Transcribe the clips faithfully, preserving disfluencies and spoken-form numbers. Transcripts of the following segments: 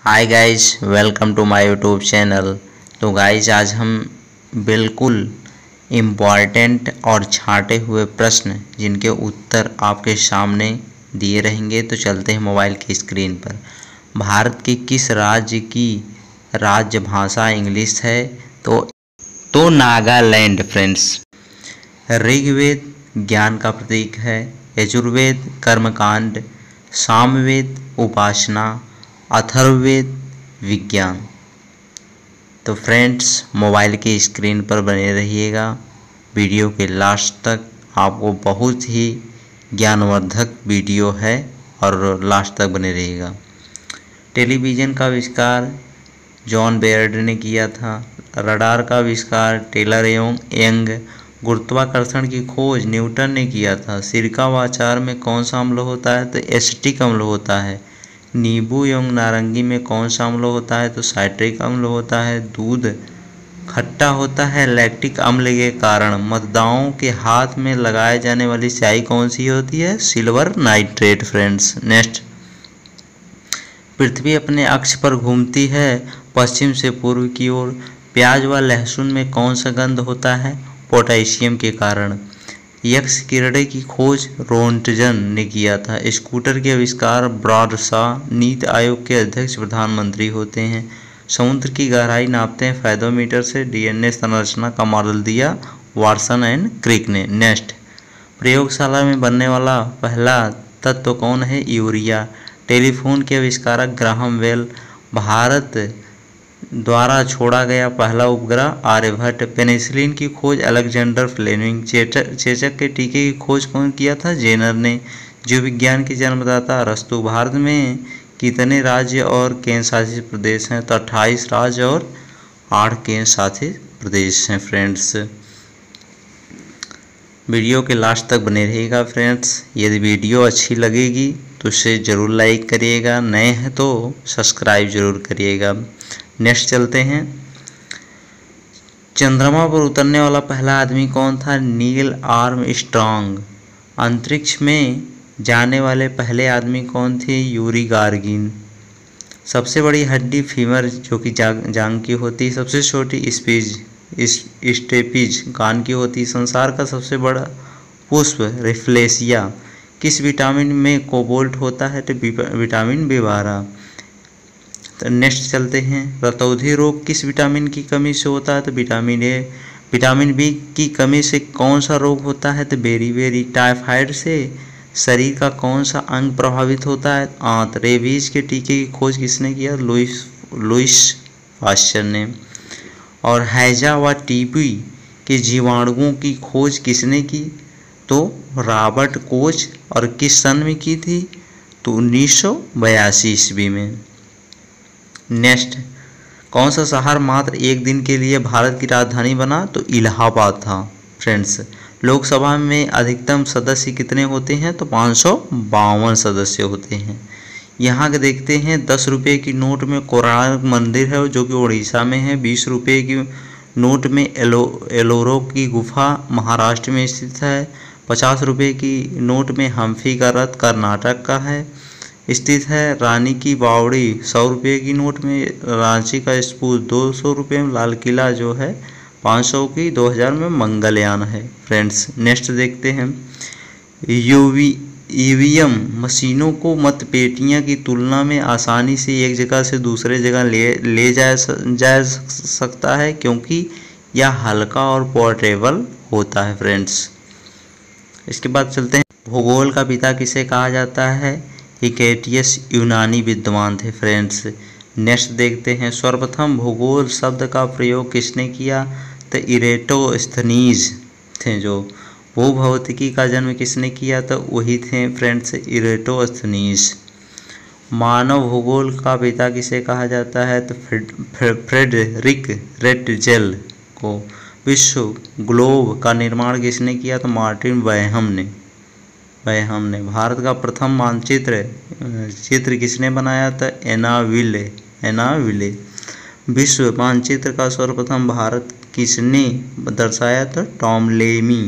Hi guys, welcome to my YouTube channel. तो guys आज हम बिल्कुल इम्पॉर्टेंट और छांटे हुए प्रश्न जिनके उत्तर आपके सामने दिए रहेंगे। तो चलते हैं मोबाइल की स्क्रीन पर। भारत के किस राज्य की राज्य भाषा इंग्लिश है? तो तो नागालैंड फ्रेंड्स। ऋग्वेद ज्ञान का प्रतीक है, यजुर्वेद कर्मकांड, सामवेद उपासना, अथर्ववेद विज्ञान। तो फ्रेंड्स मोबाइल की स्क्रीन पर बने रहिएगा, वीडियो के लास्ट तक आपको बहुत ही ज्ञानवर्धक वीडियो है और लास्ट तक बने रहिएगा। टेलीविज़न का आविष्कार जॉन बेयर्ड ने किया था। रडार का आविष्कार टेलर एवं यंग। गुरुत्वाकर्षण की खोज न्यूटन ने किया था। सिरका व अचार में कौन सा अम्ल होता है? तो एसिटिक अम्ल होता है। नींबू एवं नारंगी में कौन सा अम्ल होता है? तो साइट्रिक अम्ल होता है। दूध खट्टा होता है लैक्टिक अम्ल के कारण। मतदाताओं के हाथ में लगाए जाने वाली स्याही कौन सी होती है? Silver nitrate friends. नेक्स्ट, पृथ्वी अपने अक्ष पर घूमती है पश्चिम से पूर्व की ओर। प्याज व लहसुन में कौन सा गंध होता है? पोटेशियम के कारण। यक्ष किरणें की खोज रोन्टजन ने किया था। स्कूटर के आविष्कार ब्रॉडशॉ। नीति आयोग के अध्यक्ष प्रधानमंत्री होते हैं। समुद्र की गहराई नापते हैं फैथोमीटर से। डीएनए संरचना का मॉडल दिया वाटसन एंड क्रिक ने। नेक्स्ट, प्रयोगशाला में बनने वाला पहला तत्व कौन है? यूरिया। टेलीफोन के आविष्कारक ग्राहम बेल। भारत द्वारा छोड़ा गया पहला उपग्रह आर्यभट्ट। पेनिसिलिन की खोज अलेक्जेंडर फ्लेमिंग। चेचक चेचक के टीके की खोज कौन किया था? जेनर ने। जीव विज्ञान की जन्मदाता अरस्तु। भारत में कितने राज्य और केंद्र शासित प्रदेश हैं? तो अट्ठाईस राज्य और आठ केंद्र शासित प्रदेश हैं फ्रेंड्स। वीडियो के लास्ट तक बने रहिएगा फ्रेंड्स। यदि वीडियो अच्छी लगेगी तो इसे ज़रूर लाइक करिएगा, नए हैं तो सब्सक्राइब जरूर करिएगा। नेक्स्ट चलते हैं। चंद्रमा पर उतरने वाला पहला आदमी कौन था? Neil Armstrong. अंतरिक्ष में जाने वाले पहले आदमी कौन थे? Yuri Gagarin. सबसे बड़ी हड्डी फीमर जो कि जांग की होती है। सबसे छोटी स्पीज स्टेपीज कान की होती है। संसार का सबसे बड़ा पुष्प रिफ्लेशिया। किस विटामिन में कोबाल्ट होता है? तो विटामिन बी बारह। तो नेक्स्ट चलते हैं। रतौंधी रोग किस विटामिन की कमी से होता है? तो विटामिन ए। विटामिन बी की कमी से कौन सा रोग होता है? तो बेरीबेरी। टाइफाइड से शरीर का कौन सा अंग प्रभावित होता है? आंत। रेबीज के टीके की खोज किसने किया? लुइस लुइस पाश्चर ने। और हैजा व टीबी के जीवाणुओं की खोज किसने की? तो रॉबर्ट कोच। और किस सन में की थी? तो उन्नीस सौ बयासी ईस्वी में। नेक्स्ट, कौन सा शहर मात्र एक दिन के लिए भारत की राजधानी बना? तो इलाहाबाद था फ्रेंड्स। लोकसभा में अधिकतम सदस्य कितने होते हैं? तो पाँच सौ बावन सदस्य होते हैं। यहाँ के देखते हैं दस रुपये की नोट में कोणार्क मंदिर है जो कि उड़ीसा में है। बीस रुपये की नोट में एलो एलोरा की गुफा महाराष्ट्र में स्थित है। पचास रुपये की नोट में हम्फी का रथ कर्नाटक का है स्थित है। रानी की बावड़ी सौ रुपये की नोट में। रांची का स्पूत दो सौ रुपये में। लाल किला जो है पाँच सौ की। दो हज़ार में मंगलयान है फ्रेंड्स। नेक्स्ट देखते हैं। यूवी ईवीएम मशीनों को मतपेटियां की तुलना में आसानी से एक जगह से दूसरे जगह ले ले जा जा सकता है क्योंकि यह हल्का और पोर्टेबल होता है फ्रेंड्स। इसके बाद चलते हैं। भूगोल का पिता किसे कहा जाता है? हिकेटियस यूनानी विद्वान थे फ्रेंड्स। नेक्स्ट देखते हैं। सर्वप्रथम भूगोल शब्द का प्रयोग किसने किया? तो इरेटोस्थनीज थे। जो भूभौतिकी का जन्म किसने किया? तो वही थे फ्रेंड्स इरेटोस्थनीज। मानव भूगोल का पिता किसे कहा जाता है? तो फ्रेडरिक रेटजेल को। विश्व ग्लोब का निर्माण किसने किया? तो मार्टिन बैहम ने बैहम ने। भारत का प्रथम मानचित्र चित्र किसने बनाया था? एना विले एना विले। विश्व मानचित्र का सर्वप्रथम भारत किसने दर्शाया? तो टॉमलेमी।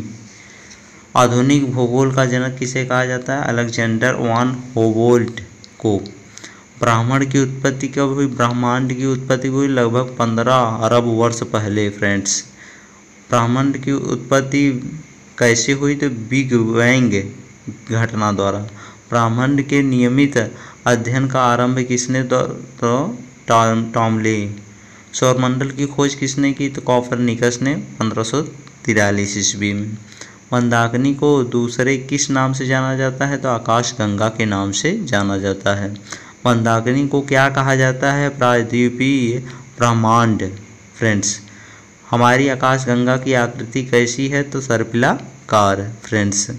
आधुनिक भूगोल का जनक किसे कहा जाता है? अलेक्जेंडर वान हुम्बोल्ट को। ब्राह्मण की उत्पत्ति कब हुई? ब्रह्मांड की उत्पत्ति हुई लगभग पंद्रह अरब वर्ष पहले फ्रेंड्स। ब्रह्मांड की उत्पत्ति कैसे हुई? तो बिग बैंग घटना द्वारा। ब्रह्मांड के नियमित अध्ययन का आरंभ किसने? तो टॉमले। सौरमंडल की खोज किसने की? तो कॉपरनिकस ने पंद्रह सौ तिरालीस ईस्वी में। मंदाकिनी को दूसरे किस नाम से जाना जाता है? तो आकाश गंगा के नाम से जाना जाता है। मंदाकिनी को क्या कहा जाता है? प्रायद्वीपीय ब्रह्मांड फ्रेंड्स। हमारी आकाश गंगा की आकृति कैसी है? तो सर्पिलाकार फ्रेंड्स।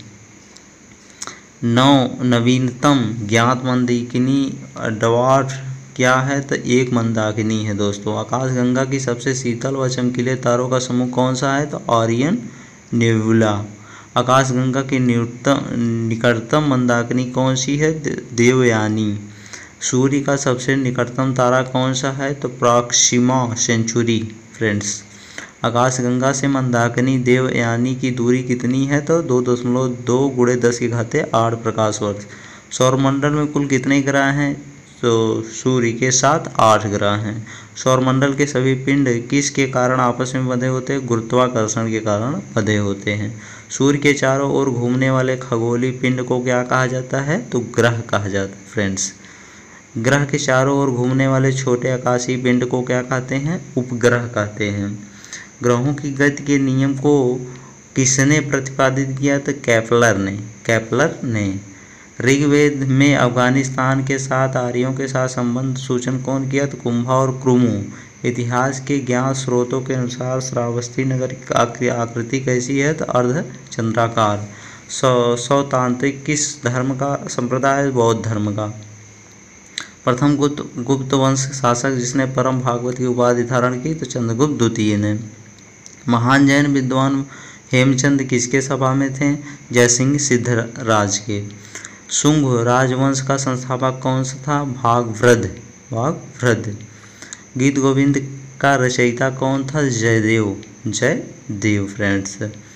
नौ नवीनतम ज्ञात मंदाकिनी ड्वार्फ क्या है? तो एक मंदाकिनी है दोस्तों। आकाश गंगा की सबसे शीतल व चमकीले तारों का समूह कौन सा है? तो ओरियन नेबुला। आकाश गंगा की निकटतम मंदाकिनी कौन सी है? देवयानी। सूर्य का सबसे निकटतम तारा कौन सा है? तो Proxima Centauri friends. Akash Ganga से मंदाकिनी देवयानी की दूरी कितनी है? तो दो दशमलव दो गुणे दस की घाते आठ प्रकाश वर्ष। सौरमंडल में कुल कितने ग्रह हैं? तो सूर्य के साथ आठ ग्रह हैं। सौरमंडल के सभी पिंड किस के कारण आपस में बंधे होते हैं? गुरुत्वाकर्षण के कारण बंधे होते हैं। सूर्य के चारों ओर घूमने वाले खगोलीय पिंड को क्या कहा जाता है? तो ग्रह कहा जाता है फ्रेंड्स। ग्रह के चारों ओर घूमने वाले छोटे आकाशीय पिंड को क्या कहते हैं? उपग्रह कहते हैं। ग्रहों की गति के नियम को किसने प्रतिपादित किया? तो केपलर ने केपलर ने ऋग्वेद में अफगानिस्तान के साथ आर्यों के साथ संबंध सूचन कौन किया? तो कुंभा और क्रुमु। इतिहास के ज्ञात स्रोतों के अनुसार श्रावस्ती नगर की आकृति कैसी है? तो अर्ध चंद्राकार। सौ सौतांत्रिक किस धर्म का संप्रदाय है? बौद्ध धर्म का। प्रथम गुप्त गुप्त वंश शासक जिसने परम भागवत की उपाधि धारण की? तो चंद्रगुप्त द्वितीय ने। महान जैन विद्वान हेमचंद किसके सभा में थे? जयसिंह सिद्धराज के। शुंग राजवंश का संस्थापक कौन सा था? भागभद्र भागभद्र। गीत गोविंद का रचयिता कौन था? जयदेव जयदेव फ्रेंड्स।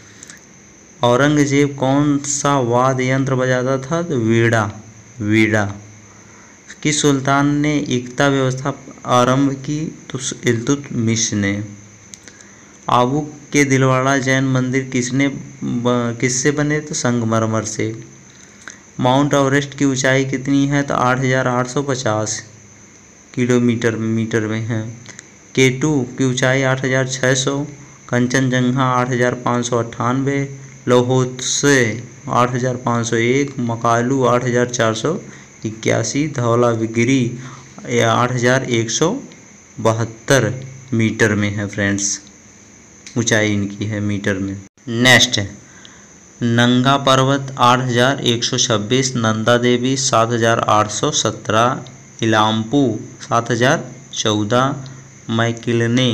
औरंगजेब कौन सा वाद्य यंत्र बजाता था? तो वीणा वीणा। किस सुल्तान ने एकता व्यवस्था आरंभ की? तो इल्तुतमिश ने। आबू के दिलवाड़ा जैन मंदिर किसने किससे बने? तो संगमरमर से। माउंट एवरेस्ट की ऊंचाई कितनी है? तो आठ हज़ार आठ सौ पचास किलोमीटर मीटर में है। केटू की ऊंचाई आठ हज़ार छः सौ। कंचनजंगा आठ हज़ार पाँच सौ अट्ठानवे। लोहोत्से आठ हज़ार पाँच सौ एक। मकालू आठ हज़ार चार सौ इक्यासी। धौलागिरी आठ हज़ार एक सौ बहत्तर मीटर में है फ्रेंड्स। ऊंचाई इनकी है मीटर में। नेक्स्ट नंगा पर्वत आठ हज़ार एक सौ छब्बीस। नंदा देवी सात हज़ार आठ सौ सत्रह। इलाम्पू सात हज़ार चौदह। मैकिलने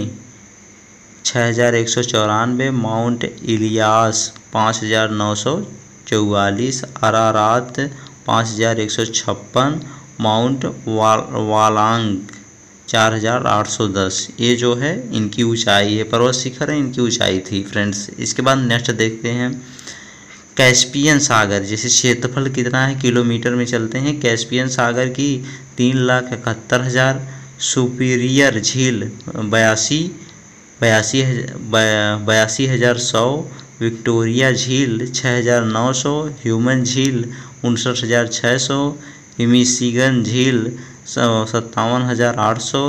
छः हज़ार एक सौ चौरानवे। माउंट इलियास पाँच हज़ार नौ सौ चौवालीस। अरारात पाँच हज़ार एक सौ छप्पन। माउंट वाल वालांग चार हज़ार आठ सौ दस। ये जो है इनकी ऊंचाई है, पर्वत शिखर है, इनकी ऊंचाई थी फ्रेंड्स। इसके बाद नेक्स्ट देखते हैं कैस्पियन सागर। जैसे क्षेत्रफल कितना है किलोमीटर में चलते हैं। कैस्पियन सागर की तीन लाख इकहत्तर हज़ार। सुपीरियर झील बयासी बयासी बयासी हज़ार सौ। विक्टोरिया झील छः हज़ार नौ सौ। ह्यूमन झील उनसठ हज़ार छः सौ। मिशिगन झील सत्तावन हज़ार आठ सौ।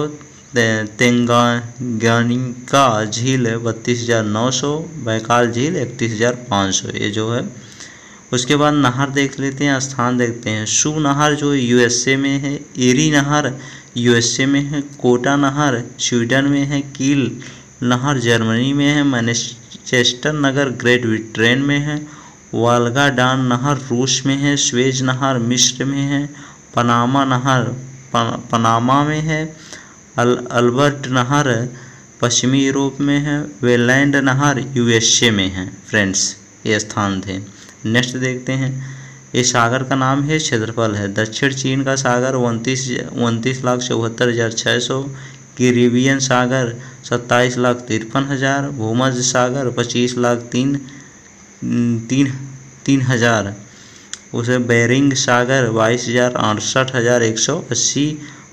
तेंगानिका झील बत्तीस हज़ार नौ सौ। बैकाल झील इकतीस हज़ार पाँच सौ। ये जो है उसके बाद नहर देख लेते हैं, स्थान देखते हैं। शू नहर जो यूएसए में है। एरी नहर यूएसए में है। कोटा नहर स्वीडन में है। कील नहर जर्मनी में है। मैनचेस्टर नगर ग्रेट ब्रिटेन में है। वाल्गा डान नहर रूस में है। स्वेज नहर मिस्र में है। पनामा नहर पनामा में है। अल अल्बर्ट नहर पश्चिमी यूरोप में है। वेलैंड नहर यूएसए में है फ्रेंड्स। ये स्थान थे। नेक्स्ट देखते हैं, ये सागर का नाम है, क्षेत्रफल है। दक्षिण चीन का सागर उनतीस उनतीस लाख चौहत्तर हज़ार छः सौ। कैरिबियन सागर सत्ताईस लाख तिरपन हज़ार। भूमध्य सागर पच्चीस लाख तीन तीन तीन हज़ार। उसे बेरिंग सागर बाईस हज़ार अड़सठ हज़ार एक सौ अस्सी।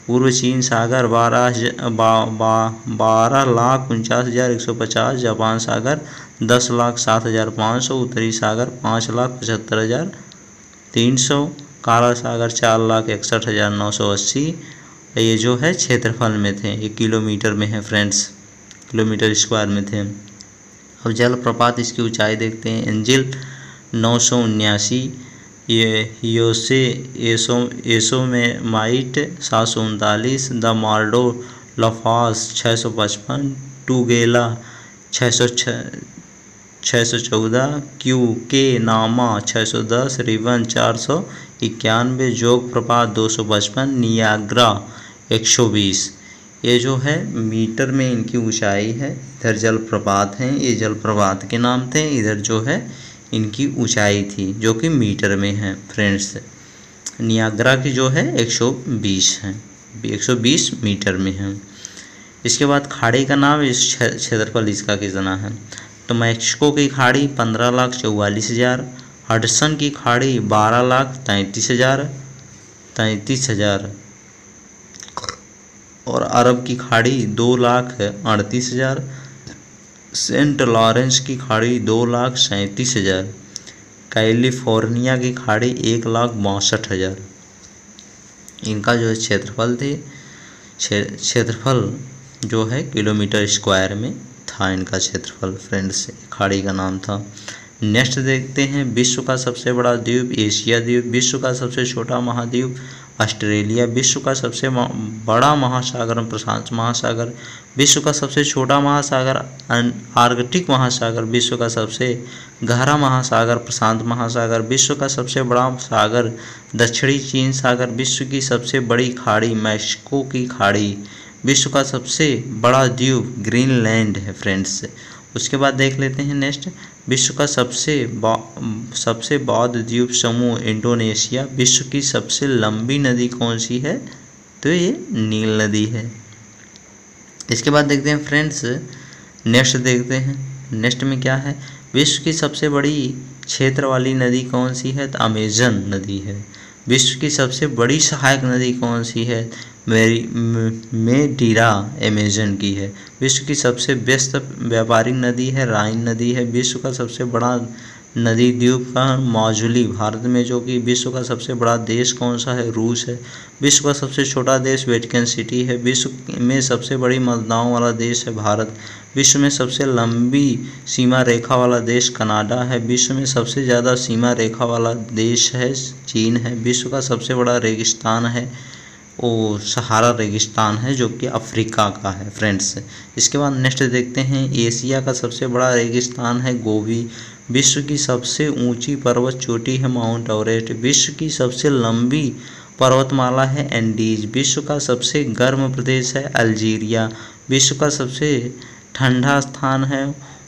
पूर्व चीन सागर बारह बा, बा, बारह लाख उनचास हज़ार एक सौ पचास, जापान सागर दस लाख सात हज़ार पाँच सौ, उत्तरी सागर पाँच लाख पचहत्तर हज़ार तीन सौ, काला सागर चार लाख इकसठ हज़ार नौ सौ अस्सी। ये जो है क्षेत्रफल में थे, ये किलोमीटर में है फ्रेंड्स, किलोमीटर स्क्वायर में थे। अब जलप्रपात इसकी ऊंचाई देखते हैं। एंजिल नौ सौ उन्यासी, ये योसे एसो एसो में माइट सात सौ उनतालीस, द मार्डो लफास छः सौ पचपन, टूगेला छः सौ छः सौ चौदह, क्यू के नामा छः सौ दस, रिवन चार सौ इक्यानवे, जोग प्रपात दो सौ पचपन, नियाग्रा एक सौ बीस। ये जो है मीटर में इनकी ऊंचाई है। इधर जलप्रपात हैं, ये जलप्रपात के नाम थे, इधर जो है इनकी ऊंचाई थी जो कि मीटर में है फ्रेंड्स। नियाग्रा की जो है एक सौ बीस है, एक सौ बीस मीटर में है। इसके बाद खाड़ी का नाम, इस क्षेत्रफल इसका कितना है। तो मैक्सिको की खाड़ी पंद्रह लाख चौवालीस हज़ार, हडसन की खाड़ी बारह लाख तैंतीस हज़ार तैंतीस हज़ार और अरब की खाड़ी दो लाख अड़तीस हज़ार, सेंट लॉरेंस की खाड़ी दो लाख सैंतीस हज़ार, कैलिफोर्निया की खाड़ी एक लाख बासठ हज़ार। इनका जो है क्षेत्रफल थे, क्षेत्रफल जो है किलोमीटर स्क्वायर में था इनका क्षेत्रफल फ्रेंड्स, खाड़ी का नाम था। नेक्स्ट देखते हैं, विश्व का सबसे बड़ा द्वीप एशिया द्वीप, विश्व का सबसे छोटा महाद्वीप ऑस्ट्रेलिया, विश्व का सबसे बड़ा महासागर प्रशांत महासागर, विश्व का सबसे छोटा महासागर आर्कटिक महासागर, विश्व का सबसे गहरा महासागर प्रशांत महासागर, विश्व का सबसे बड़ा सागर दक्षिणी चीन सागर, विश्व की सबसे बड़ी खाड़ी मैक्सिको की खाड़ी, विश्व का सबसे बड़ा द्वीप ग्रीनलैंड है फ्रेंड्स। उसके बाद देख लेते हैं नेक्स्ट, विश्व का सबसे सबसे बौद्ध द्वीप समूह इंडोनेशिया, विश्व की सबसे लंबी नदी कौन सी है, तो ये नील नदी है। इसके बाद देखते हैं फ्रेंड्स, नेक्स्ट देखते हैं, नेक्स्ट में क्या है, विश्व की सबसे बड़ी क्षेत्र वाली नदी कौन सी है, तो अमेजन नदी है। विश्व की सबसे बड़ी सहायक नदी कौन सी है, मेरी मेडीरा अमेजन की है। विश्व की सबसे व्यस्त व्यापारिक नदी है राइन नदी है। विश्व का सबसे बड़ा नदी द्वीप का माजुली भारत में, जो कि विश्व का सबसे बड़ा देश कौन सा है, रूस है। विश्व का सबसे छोटा देश वेटिकन सिटी है। विश्व में सबसे बड़ी मतदाताओं वाला देश है भारत। विश्व में सबसे लंबी सीमा रेखा वाला देश कनाडा है। विश्व में सबसे ज़्यादा सीमा रेखा वाला देश है चीन है। विश्व का सबसे बड़ा रेगिस्तान है वो सहारा रेगिस्तान है, जो कि अफ्रीका का है फ्रेंड्स। इसके बाद नेक्स्ट देखते हैं, एशिया का सबसे बड़ा रेगिस्तान है गोबी। विश्व की सबसे ऊंची पर्वत चोटी है माउंट एवरेस्ट। विश्व की सबसे लंबी पर्वतमाला है एंडीज। विश्व का सबसे गर्म प्रदेश है अल्जीरिया। विश्व का सबसे ठंडा स्थान है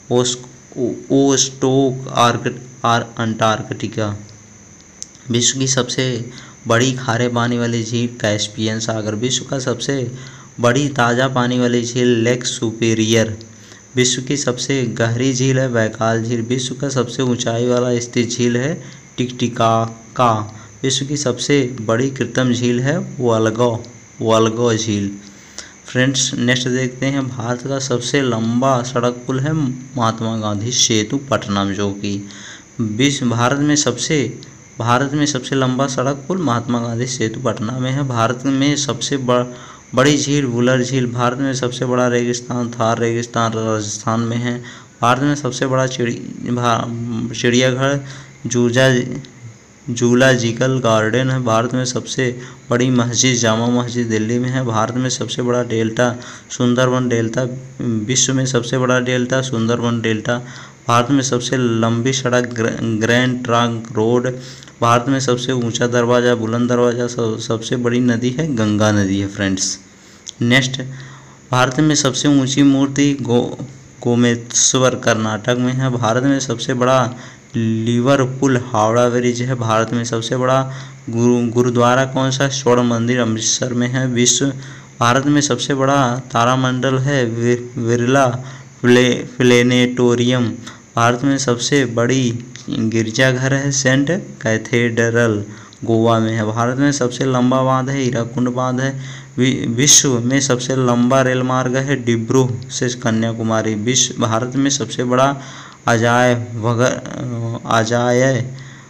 ओस्टोक अंटार्कटिका। विश्व की सबसे बड़ी खारे पानी वाली झील कैस्पियन सागर। विश्व का सबसे बड़ी ताज़ा पानी वाली झील लेक सुपेरियर। विश्व की सबसे गहरी झील है बैकाल झील। विश्व का सबसे ऊंचाई वाला स्थित झील है टिकटिकाका। विश्व की सबसे बड़ी कृत्रिम झील है वोल्गा वोल्गा झील। फ्रेंड्स नेक्स्ट देखते हैं, भारत का सबसे लंबा सड़क पुल है महात्मा गांधी सेतु पटना, जो कि विश्व भारत में सबसे भारत में सबसे लंबा सड़क पुल महात्मा गांधी सेतु पटना में है। भारत में सबसे बड़, बड़ी झील वुलर झील। भारत में सबसे बड़ा रेगिस्तान थार रेगिस्तान राजस्थान में है। भारत में सबसे बड़ा चिड़ी चिड़ियाघर जूजा जूलॉजिकल गार्डन है। भारत में सबसे बड़ी मस्जिद जामा मस्जिद दिल्ली में है। भारत में सबसे बड़ा डेल्टा सुंदरबन डेल्टा। विश्व में सबसे बड़ा डेल्टा सुंदरबन डेल्टा। भारत में सबसे लंबी सड़क ग्रैंड ट्रंक रोड। भारत में सबसे ऊंचा दरवाज़ा बुलंद दरवाज़ा। सब, सबसे बड़ी नदी है गंगा नदी है फ्रेंड्स। नेक्स्ट, भारत में सबसे ऊंची मूर्ति गो गोमेश्वर कर्नाटक में है। भारत में सबसे बड़ा लिवरपूल हावड़ा ब्रिज है। भारत में सबसे बड़ा गुरु गुरुद्वारा कौन सा, स्वर्ण मंदिर अमृतसर में है। विश्व भारत में सबसे बड़ा तारामंडल है बिरला प्लेनेटोरियम। भारत में सबसे बड़ी गिरजाघर है सेंट कैथेड्रल गोवा में है। भारत में सबसे लंबा बांध है हीराकुंड बांध है। विश्व में सबसे लंबा रेल मार्ग है डिब्रू से कन्याकुमारी। विश्व भारत में सबसे बड़ा अजाय वगर अजाय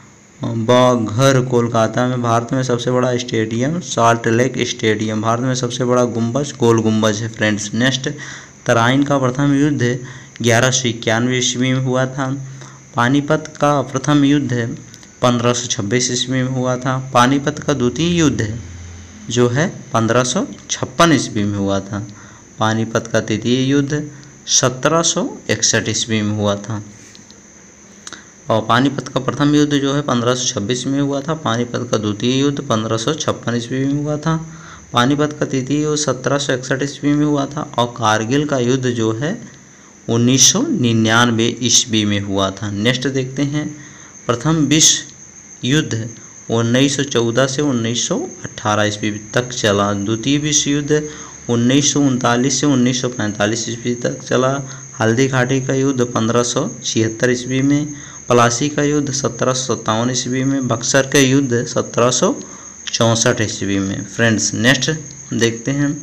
घर कोलकाता में। भारत में सबसे बड़ा stadium Salt Lake stadium. Bharat में सबसे बड़ा गुंबज गोल गुंबज है फ्रेंड्स। नेक्स्ट, तराइन का प्रथम युद्ध ग्यारह सौ इक्यानवे ईस्वी में हुआ था। पानीपत का प्रथम युद्ध पंद्रह सौ छब्बीस ईस्वी में हुआ था। पानीपत का द्वितीय युद्ध जो है पंद्रह सौ छप्पन ईस्वी में हुआ था। पानीपत का तृतीय युद्ध सत्रह सौ इकसठ ईस्वी में हुआ था। और पानीपत का प्रथम युद्ध जो है पंद्रह सौ छब्बीस में हुआ था। पानीपत का द्वितीय युद्ध पंद्रह सौ छप्पन ईस्वी में हुआ था। पानीपत का तृतीय युद्ध सत्रह सौ इकसठ ईस्वी में हुआ था। और कारगिल का युद्ध जो है उन्नीस सौ निन्यानवे ईस्वी में हुआ था। नेक्स्ट देखते हैं, प्रथम विश्व युद्ध उन्नीस सौ चौदह से उन्नीस सौ अठारह ईस्वी तक चला। द्वितीय विश्व युद्ध उन्नीस सौ उनतालीस से उन्नीस सौ पैंतालीस ईस्वी तक चला। हल्दी घाटी का युद्ध पंद्रह सौ छिहत्तर ईस्वी में। प्लासी का युद्ध सत्रह सौ सत्तावन ईस्वी में। बक्सर का युद्ध सत्रह सौ चौंसठ ईस्वी में। फ्रेंड्स नेक्स्ट देखते हैं,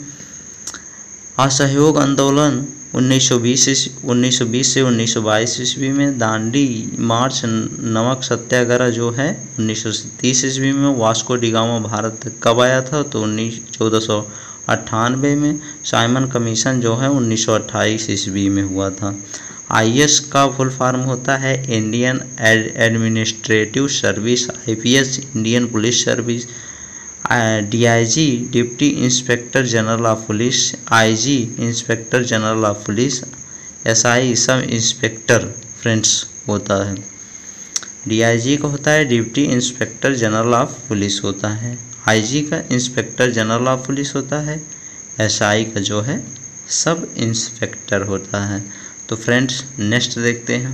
असहयोग आंदोलन उन्नीस सौ बीस उन्नीस सौ बीस से उन्नीस सौ बाईस ईस्वी में। दांडी मार्च नमक सत्याग्रह जो है उन्नीस सौ तीस ईस्वी में। वास्को डी गामा भारत कब आया था तो उन्नीस चौदह सौ अट्ठानवे में। साइमन कमीशन जो है उन्नीस सौ अट्ठाईस ईस्वी में हुआ था। आई ए एस का फुल फॉर्म होता है Indian administrative service. I P S Indian police service. D I G deputy inspector general of police. I G inspector general of police. S I sub inspector friends होता है। D I जी का होता है deputy inspector general of police होता है। आई जी का inspector general of police होता है। एस आई का जो है सब इंस्पेक्टर होता है। तो फ्रेंड्स नेक्स्ट देखते हैं,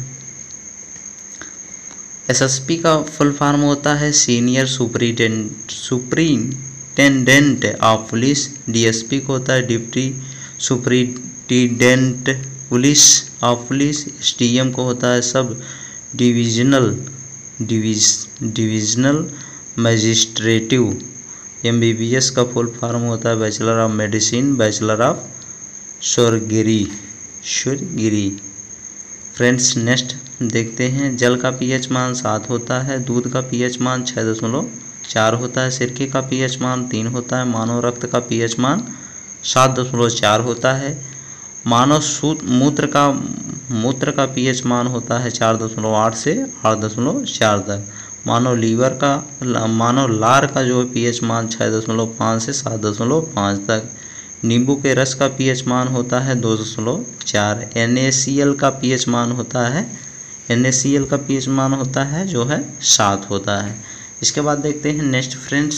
एस एस पी का फुल फॉर्म होता है senior superintendent superintendent of police. D S P को होता है deputy superintendent police of police. S D M को होता है सब डिविजनल डिविज divisional magistrative. M B B S का फुल फॉर्म होता है bachelor of medicine bachelor of surgery surgery. Friends next देखते हैं, जल का पीएच मान सात होता है। दूध का पीएच मान छः दशमलव चार होता है। सिरके का पीएच मान तीन होता है। मानव रक्त का पीएच मान सात दशमलव चार होता है। मानव सूत्र मूत्र का मूत्र का पीएच मान होता है चार दशमलव आठ से आठ दशमलव चार तक। मानव लीवर का मानव लार का जो है पीएच मान छः दशमलव पाँच से सात दशमलव पाँच तक। नींबू के रस का पीएच मान होता है दो दशमलव चार। एन ए सी एल का पीएच मान होता है एन ए सी एल का पीएच मान होता है जो है सात होता है। इसके बाद देखते हैं नेक्स्ट फ्रेंड्स,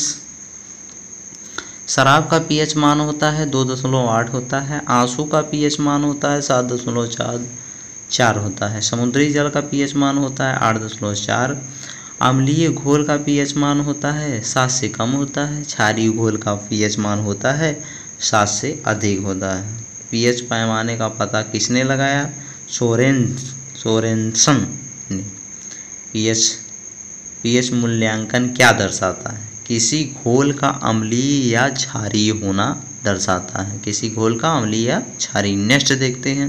शराब का पीएच मान होता है दो दशमलव आठ होता है। आंसू का पीएच मान होता है सात दशमलव चार चार होता है। समुद्री जल का पीएच मान होता है आठ दशमलव चार। अम्लीय घोल का पीएच मान होता है सात से कम होता है। क्षारीय घोल का पीएच मान होता है सात से अधिक होता है। पीएच पैमाने का पता किसने लगाया? सोरेन सोरेनसन ने। पीएच पीएच मूल्यांकन क्या दर्शाता है? किसी घोल का अम्लीय या क्षारीय होना दर्शाता है। किसी घोल का अम्लीय या क्षारीय। नेक्स्ट देखते हैं,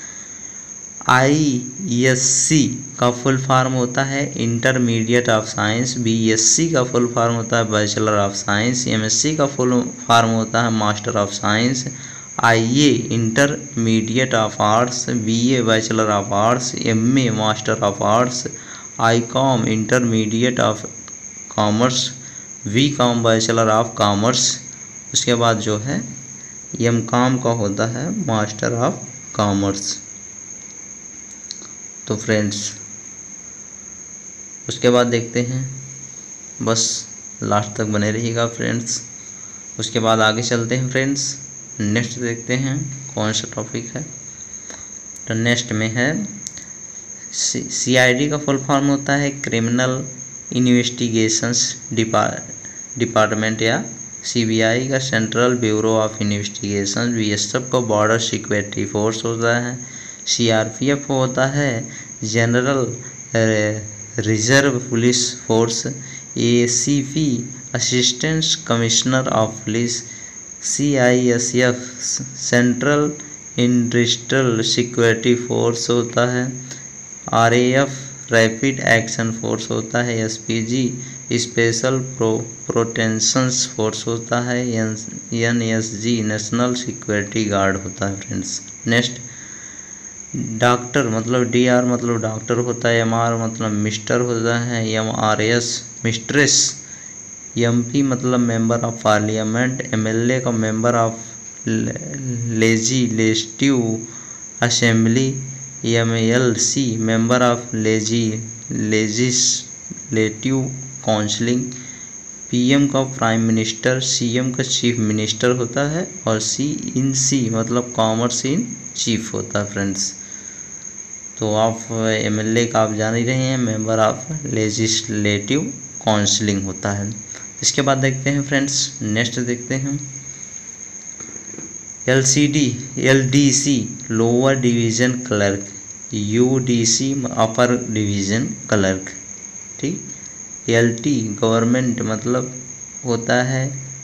आई एस सी का फुल फॉर्म होता है intermediate of science. B S C का फुल फॉर्म होता है bachelor of science. M S C का फुल फॉर्म होता है master of science. I A intermediate of arts. B A bachelor of arts. M A master of arts. I com intermediate of commerce. B com bachelor of commerce. उसके बाद जो है M com का होता है master of commerce. तो friends उसके बाद देखते हैं, बस लास्ट तक बने रहिएगा फ्रेंड्स। उसके बाद आगे चलते हैं फ्रेंड्स। नेक्स्ट देखते हैं कौन सा टॉपिक है। तो नेक्स्ट में है सी आई डी का फुल फॉर्म होता है क्रिमिनल इन्वेस्टिगेशंस डिपार्टमेंट या सी बी आई का central bureau of investigation. B S F का बॉर्डर सिक्योरिटी फोर्स होता है। सी आर पी एफ होता है general reserve police force. A C P assistant commissioner of police. C I S F central industrial security force होता है। R A F rapid action force होता है। S P G special pro protections force होता है। N S G national security guard होता है friends. Next, doctor मतलब D R मतलब डॉक्टर होता है। एम आर मतलब मिस्टर होता है। M R S mistress. M P मतलब member of parliament. M L A का member of legislative assembly. M L C member of legi legislative counselling. P M का prime minister. C M का chief minister होता है। और सी इन सी मतलब commerce in chief होता है फ्रेंड्स। तो आप एम एल ए का आप जान ही रहे हैं, मेंबर ऑफ लेजिस्लेटिव काउंसिलिंग होता है। इसके बाद देखते हैं फ्रेंड्स, नेक्स्ट देखते हैं L C D L D C lower division clerk. U D C upper division clerk. ठीक। एल टी गवर्नमेंट मतलब होता है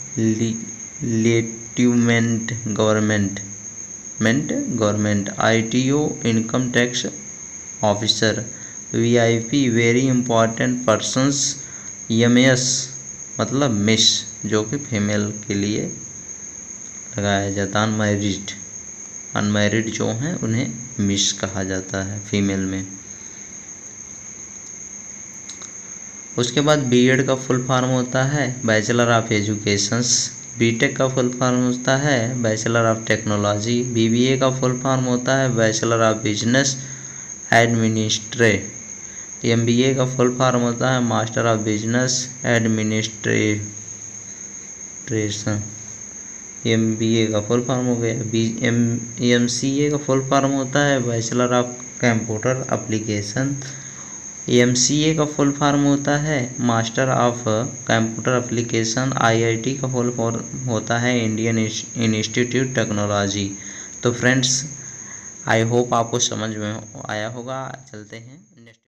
लेट्यूमेंट गवर्नमेंट मेंट government. I T O income tax officer. V I P very important persons. M S मतलब miss, जो कि female के लिए लगाया जाता है। अनमैरिड अनमैरिड जो हैं उन्हें मिस कहा जाता है फीमेल में। उसके बाद बी एड का फुल फॉर्म होता है bachelor of educations. B tech का फुल फॉर्म होता है bachelor of technology. B B A का फुल फॉर्म होता है bachelor of business administration. M B A का फुल फॉर्म होता है master of business administration. M B A का फुल फॉर्म हो गया। B M M C A का फुल फॉर्म होता है bachelor of computer application. M C A का फुल फॉर्म होता है master of computer application. I I T का फुल फॉर्म होता है इंडियन इंस्टीट्यूट टेक्नोलॉजी। तो फ्रेंड्स, आई होप आपको समझ में आया होगा। चलते हैं नेक्स्ट।